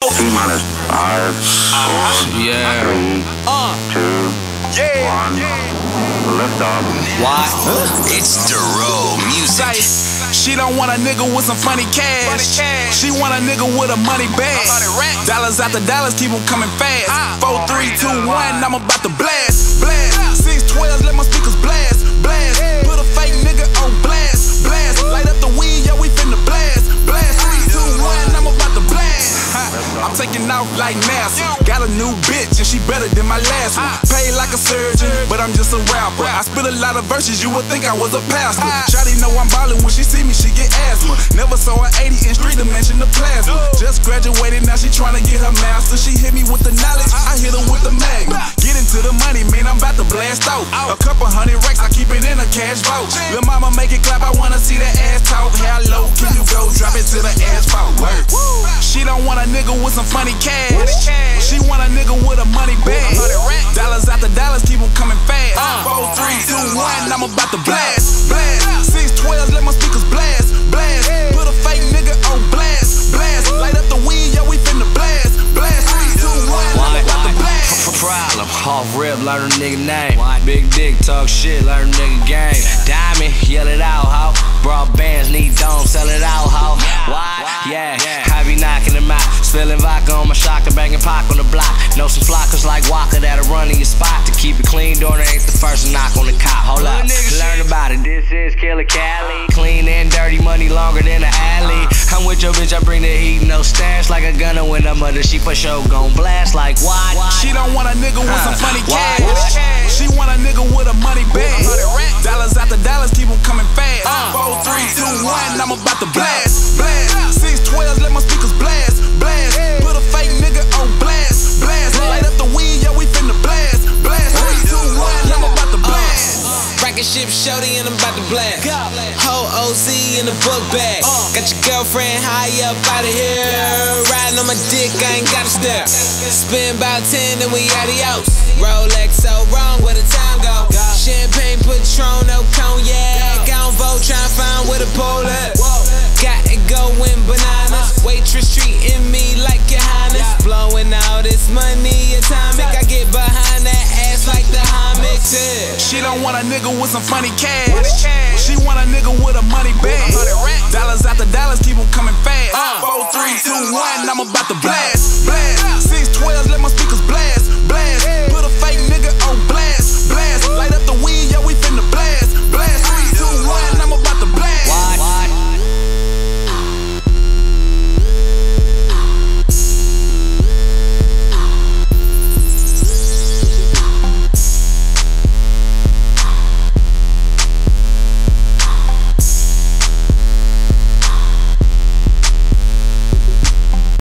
T-minus 5, 4, 3, 2, 1. Lift off. Why? It's Dorrough music. She don't want a nigga with some funny cash. She want a nigga with a money bag. Dollars after dollars, keep 'em coming fast. 4, 3, 2, 1, I'm about to blast. Blast. 612, let my speakers blast. Blast. Put a fake nigga on blast. Blast. Light up the weed, yeah, we finna blast. Blast. 3, 2, 1, I'm about to blast. I'm taking off like NASA. Got a new bitch and she better than my last one. Paid like a surgeon, but I'm just a rapper. I spit a lot of verses, you would think I was a pastor. Shawty know I'm ballin', when she see me, she get asthma. Never saw an 80 in street dimension of plasma. Just graduated, now she tryna get her master. She hit me with the knowledge, I hit her with the magnet. Get into the money, man, I'm about to blast out. A couple hundred racks, I keep it in a cash vault. Lil' mama make it clap, I wanna see that ass talk. How low can you go? Drop it to the asphalt. Work. She don't want a nigga with some funny cash. She want a nigga with a money bag. Dollars after dollars, keep 'em coming fast. 4, 3, 2, 1, I'm about to blast. Blast. 612, let my speakers blast. Blast. Put a fake nigga on blast. Blast. Light up the weed, yeah, we finna blast. Blast. 3, 2, 1, I'm about to blast. Problem, off rip, learn a nigga name. Big dick, talk shit, learn a nigga game. Diamond, yell it out, ho. Broad bands, need domes, sell it out, ho. Why? Yeah, I be knocking them out. Spilling vodka on my shocker, banging Pac on the block. Know some flockers like Walker that'll run in your spot. To keep it clean, Dorrough ain't the first to knock on the cop. Hold up, learn about it. This is Killer Cali. Clean and dirty money longer than an alley. I'm with your bitch, I bring the heat, no stash. Like a gunner when I'm under, she for sure gon' blast. Like what? She don't want a nigga with some funny cash. She want a nigga with a money bag. Dollars after dollars, keep 'em coming fast. 4, 3, 2, 1, I'm about to blast. Blast. 612, let my speakers blast. Blast. Put a fake nigga on blast. Blast. Light up the weed, yeah, we finna blast. Blast. 3, 2, 1, I'm about to blast. Rocket ship shorty and I'm about to blast. Whole OZ in the book bag. Got your girlfriend high up out of here. Riding on my dick, I ain't gotta stare. Spin about 10 and we adios. Rolex so wrong, where the time go? Champagne, Patron, no cognac. I don't vote, tryna find where the pole at. Got it going bananas. Waitress treating me like your highness. Blowing all this money atomic. I get behind that ass like the Hammock. She don't want a nigga with some funny cash. She want a nigga with a money bag. Dollars after dollars, keep 'em coming fast. 4, 3, 2, 1, I'm about to blast.